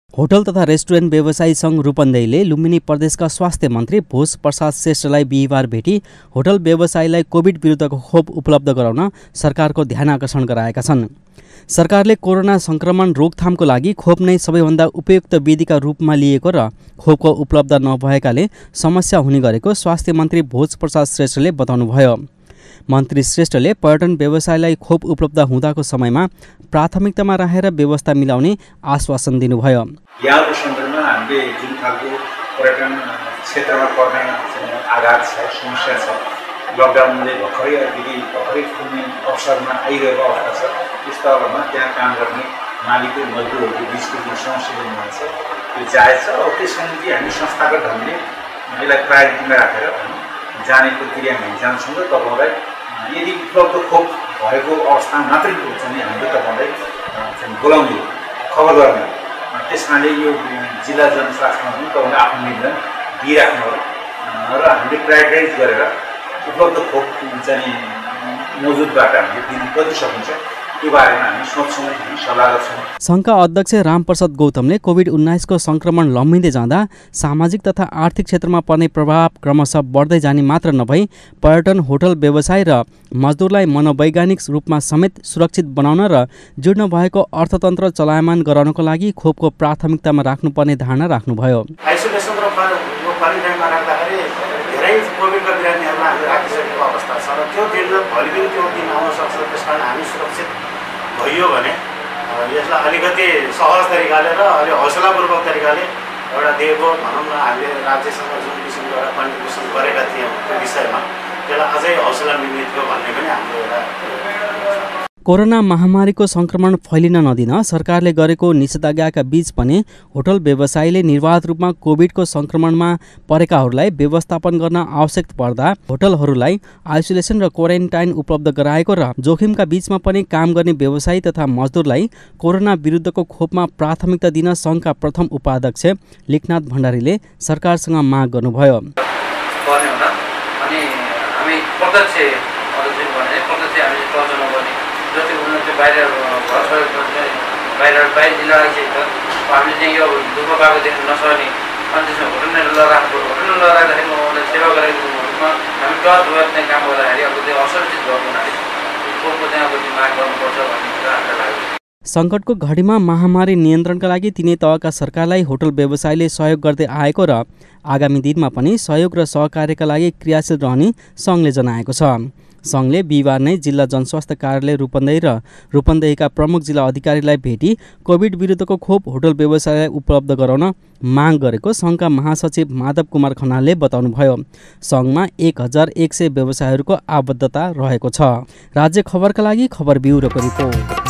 Hotel तथा restaurant व्यवसायी सङ्घ रूपन्देहीले लुम्बिनी प्रदेशका स्वास्थ्य मन्त्री भोज प्रसाद श्रेष्ठलाई बिहिबार भेटी होटल व्यवसायीलाई कोभिड विरुद्धको खोप उपलब्ध गराउन सरकारको ध्यान आकर्षण गराएका छन्। सरकारले कोरोना संक्रमण रोकथामको लागि खोप नै सबैभन्दा उपयुक्त विधिका रूपमा लिएको र खोपको उपलब्ध नभएकाले समस्या हुने गरेको स्वास्थ्य मन्त्री भोज प्रसाद श्रेष्ठले बताउनुभयो। मन्त्री श्रेष्ठले पर्यटन व्यवसायलाई खोप उपलब्ध हुँदाको समयमा प्राथमिकतामा राखेर व्यवस्था मिलाउने आश्वासन दिनुभयो। यहाँको सन्दर्भमा हामीले जुन खालको पर्यटन क्षेत्रमा पर्ने आघात छ, समस्या छ, लकडाउनले भर्खरै खुल्ने अवसरमा आइरहेको अवस्था छ, त्यस्तो अवस्थामा त्यहाँ काम गर्ने मालिक मजदुरहरूको बिचको जुन समस्या हुनुहुन्छ त्यो जायज छ। त्यसको निम्ति हामी संस्थागत ढङ्गले यसलाई प्रायोरिटीमा राखेर जाने प्रक्रियामा हामी जान्छौँ र तपाईँलाई यदि उपलब्ध खोप भएको अवस्थामा मात्रै चाहिँ हामीले तपाईँलाई बोलाउने खबर गर्ने, त्यसमाले यो जिल्ला जनस्वास्थ्यमा पनि तपाईँले आफ्नो निर्णय दिइराख्नु हो र हामीले प्रायोरिटाइज गरेर उपलब्ध खोप चाहिँ मौजुदबाट हामीले दिन कति सकिन्छ त्यो बारेमा हामी सोच्छौँ, सल्लाह गर्छौँ। सङ्घका अध्यक्ष रामप्रसाद गौतमले कोभिड-19 को सङ्क्रमण लम्बिँदै जाँदा सामाजिक तथा आर्थिक क्षेत्रमा पर्ने प्रभाव क्रमशः बढ्दै जाने मात्र नभई पर्यटन, होटल व्यवसाय र मजदुरलाई मनोवैज्ञानिक रूपमा समेत सुरक्षित बनाउन र जीर्ण भएको अर्थतन्त्र चलायमान गराउनको लागि खोपको प्राथमिकतामा राख्नुपर्ने धारणा राख्नुभयो। आइसोलेसन र क्वारेन्टाइनमा राख्दाखेरि धेरै कोभिडका बिरामीहरूलाई हामीले राखिसकेको अवस्था छ र त्यो दिन भोलि पनि त्यो दिन आउन सक्छ। त्यसकारण हामी सुरक्षित भइयो भने यसलाई अलिकति सहज तरिकाले र अलि हौसलापूर्वक तरिकाले एउटा दिएको भनौँ न हामीले राज्यसँग जुन किसिमको एउटा कन्ट्रिब्युसन गरेका थियौँ त्यो विषयमा त्यसलाई अझै हौसला मिल्ने भन्ने पनि हाम्रो एउटा। कोरोना महामारीको संक्रमण फैलिन नदिन सरकारले गरेको निषेधाज्ञाका बीच पनि होटल व्यवसायीले निर्वाध रूपमा कोभिडको संक्रमणमा परेकाहरूलाई व्यवस्थापन गर्न आवश्यक पर्दा होटलहरूलाई आइसोलेसन र क्वारेन्टाइन उपलब्ध गराएको र जोखिमका बीचमा पनि काम गर्ने व्यवसायी तथा मजदुरलाई कोरोना विरुद्धको खोपमा प्राथमिकता दिन सङ्घका प्रथम उपाध्यक्ष लेखनाथ भण्डारीले सरकारसँग माग गर्नुभयो। बाहिर लडाइँ छ हामीले चाहिँ यो दुःख पाएको देख्न नसक्ने अनि त्यसमा होटल लगाउँदाखेरि उहाँलाई सेवा गरेको रूपमा हामी टच भएर चाहिँ काम गर्दाखेरि अब त्यो असुरक्षित भएको हुनाले खोपको चाहिँ अब माग गर्नुपर्छ भन्ने कुरा हामीलाई लाग्यो। सङ्कटको घडीमा महामारी नियन्त्रणका लागि तिनै तहका सरकारलाई होटल व्यवसायले सहयोग गर्दै आएको र आगामी दिनमा पनि सहयोग र सहकार्यका लागि क्रियाशील रहने सङ्घले जनाएको छ। सङ्घले बिहिबार नै जिल्ला जनस्वास्थ्य कार्यालय रूपन्देही र रूपन्देहीका प्रमुख जिल्ला अधिकारीलाई भेटी कोभिड विरुद्धको खोप होटल व्यवसायलाई उपलब्ध गराउन माग गरेको सङ्घका महासचिव माधव कुमार खनालले बताउनुभयो। सङ्घमा 1100 व्यवसायहरूको आबद्धता रहेको छ। राज्य खबरका लागि खबर ब्युरोको रिपोर्ट।